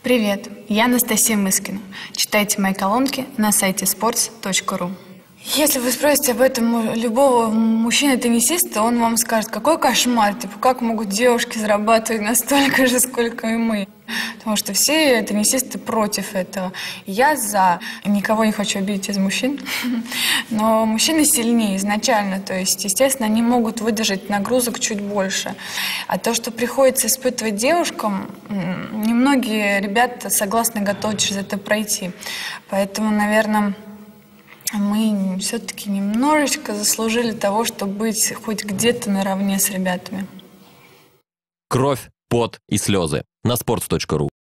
Привет, я Анастасия Мыскина. Читайте мои колонки на сайте sports.ru. Если вы спросите об этом любого мужчины-теннисиста, он вам скажет: какой кошмар, типа, как могут девушки зарабатывать настолько же, сколько и мы. Потому что все теннисисты против этого. Я за. Никого не хочу обидеть из мужчин. Но мужчины сильнее изначально. То есть, естественно, они могут выдержать нагрузок чуть больше. А то, что приходится испытывать девушкам, немногие ребята согласны, готовы через это пройти. Поэтому, наверное, мы все-таки немножечко заслужили того, чтобы быть хоть где-то наравне с ребятами. Кровь, пот и слезы. На sports.ru.